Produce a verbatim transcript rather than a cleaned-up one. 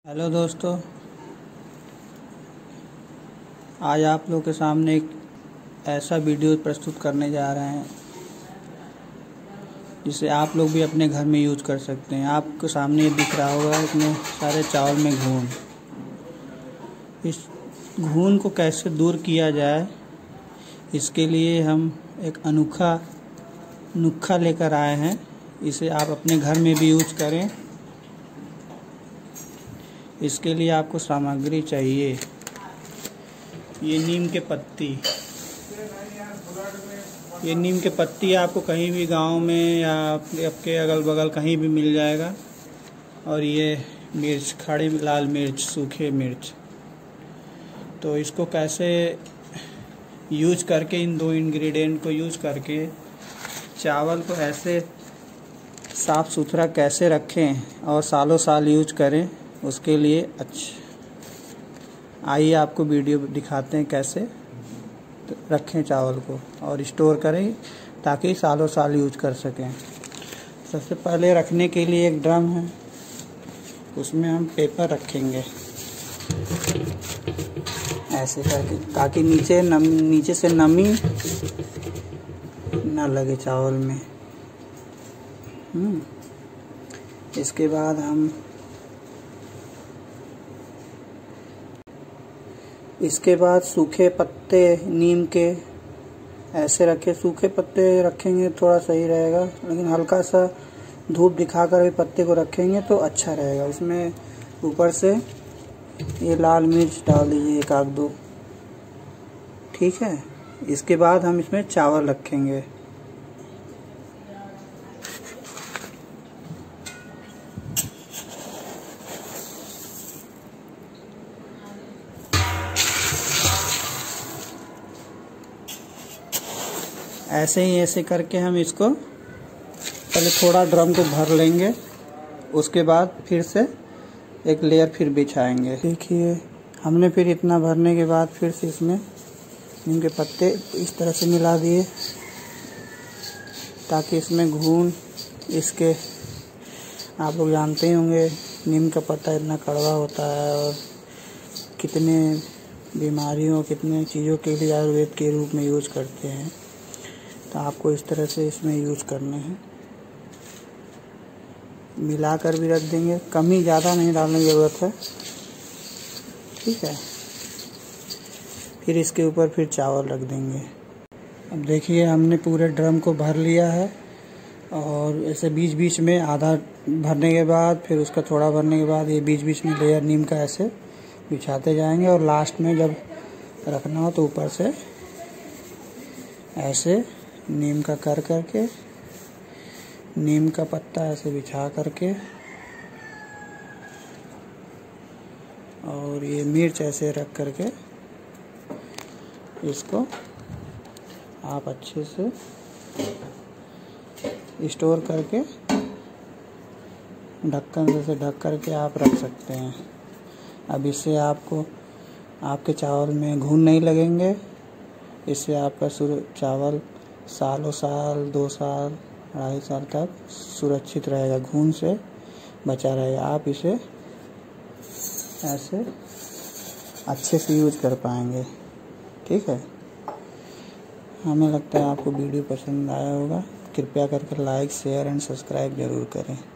Hello दोस्तों, आज आप लोग के सामने एक ऐसा वीडियो प्रस्तुत करने जा रहे हैं जिसे आप लोग भी अपने घर में यूज कर सकते हैं। आपके सामने दिख रहा होगा इतने सारे चावल में घून। इस घून को कैसे दूर किया जाए, इसके लिए हम एक अनोखा नुस्खा लेकर आए हैं। इसे आप अपने घर में भी यूज करें। इसके लिए आपको सामग्री चाहिए, ये नीम के पत्ती। ये नीम के पत्ती आपको कहीं भी गांव में या आपके अगल बगल कहीं भी मिल जाएगा। और ये मिर्च, खड़ी लाल मिर्च, सूखे मिर्च। तो इसको कैसे यूज करके, इन दो इंग्रेडिएंट को यूज करके चावल को ऐसे साफ़ सुथरा कैसे रखें और सालों साल यूज करें, उसके लिए अच्छा आइए आपको वीडियो दिखाते हैं कैसे रखें चावल को और स्टोर करें ताकि सालों साल यूज कर सकें। सबसे पहले रखने के लिए एक ड्रम है, उसमें हम पेपर रखेंगे ऐसे करके ताकि नीचे नम नीचे से नमी ना लगे चावल में। हम्म इसके बाद हम इसके बाद सूखे पत्ते नीम के ऐसे रखे। सूखे पत्ते रखेंगे थोड़ा सही रहेगा, लेकिन हल्का सा धूप दिखाकर भी पत्ते को रखेंगे तो अच्छा रहेगा। उसमें ऊपर से ये लाल मिर्च डाल दीजिए, एक आध दो, ठीक है। इसके बाद हम इसमें चावल रखेंगे। ऐसे ही ऐसे करके हम इसको पहले थोड़ा ड्रम को भर लेंगे, उसके बाद फिर से एक लेयर फिर बिछाएंगे। देखिए हमने फिर इतना भरने के बाद फिर से इसमें नीम के पत्ते इस तरह से मिला दिए ताकि इसमें घून, इसके आप लोग जानते ही होंगे नीम का पत्ता इतना कड़वा होता है और कितने बीमारियों, कितने चीज़ों के लिए आयुर्वेद के रूप में यूज करते हैं। तो आपको इस तरह से इसमें यूज करने हैं। मिलाकर भी रख देंगे, कमी ज़्यादा नहीं डालने की ज़रूरत है, ठीक है। फिर इसके ऊपर फिर चावल रख देंगे। अब देखिए हमने पूरे ड्रम को भर लिया है और ऐसे बीच बीच में आधा भरने के बाद फिर उसका थोड़ा भरने के बाद ये बीच बीच में लेयर नीम का ऐसे बिछाते जाएंगे और लास्ट में जब रखना हो तो ऊपर से ऐसे नीम का कर करके, नीम का पत्ता ऐसे बिछा करके और ये मिर्च ऐसे रख करके इसको आप अच्छे से स्टोर करके ढक्कन से ढक करके आप रख सकते हैं। अब इससे आपको आपके चावल में घून नहीं लगेंगे। इससे आपका चावल सालों साल, दो साल, ढाई साल तक सुरक्षित रहेगा, घून से बचा रहेगा। आप इसे ऐसे अच्छे से यूज कर पाएंगे, ठीक है। हमें लगता है आपको वीडियो पसंद आया होगा। कृपया करके लाइक, शेयर एंड सब्सक्राइब जरूर करें।